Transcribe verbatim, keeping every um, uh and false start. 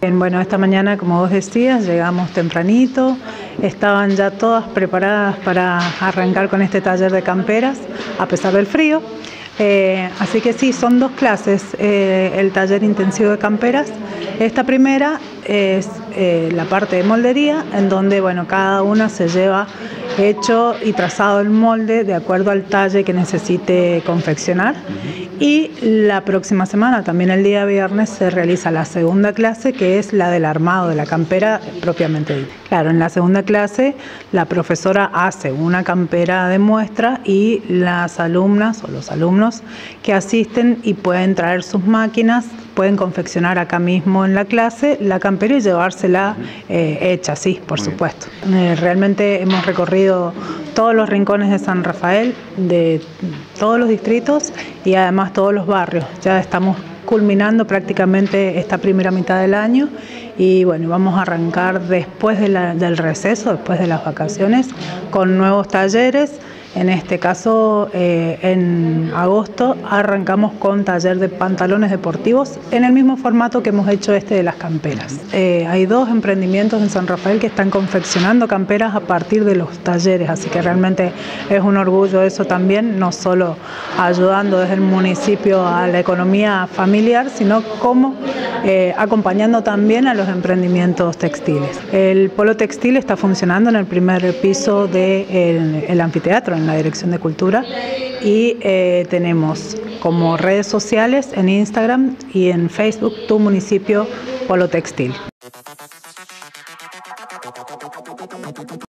Bien, bueno, esta mañana, como vos decías, llegamos tempranito, estaban ya todas preparadas para arrancar con este taller de camperas, a pesar del frío. Eh, así que sí, son dos clases, eh, el taller intensivo de camperas. Esta primera es eh, la parte de moldería, en donde bueno, cada una se lleva hecho y trazado el molde de acuerdo al talle que necesite confeccionar. Y la próxima semana, también el día viernes, se realiza la segunda clase, que es la del armado de la campera propiamente dita. Claro, en la segunda clase la profesora hace una campera de muestra y las alumnas o los alumnos que asisten y pueden traer sus máquinas, pueden confeccionar acá mismo en la clase la campera y llevársela eh, hecha, sí, por supuesto. Eh, realmente hemos recorrido todos los rincones de San Rafael, de todos los distritos y además todos los barrios. Ya estamos culminando prácticamente esta primera mitad del año y bueno, vamos a arrancar después de la, del receso, después de las vacaciones, con nuevos talleres. En este caso, eh, en agosto arrancamos con taller de pantalones deportivos en el mismo formato que hemos hecho este de las camperas. Eh, hay dos emprendimientos en San Rafael que están confeccionando camperas a partir de los talleres, así que realmente es un orgullo eso también, no solo ayudando desde el municipio a la economía familiar, sino como eh, acompañando también a los emprendimientos textiles. El polo textil está funcionando en el primer piso del el anfiteatro, en la Dirección de Cultura, y eh, tenemos como redes sociales en Instagram y en Facebook Tu Municipio Polo Textil.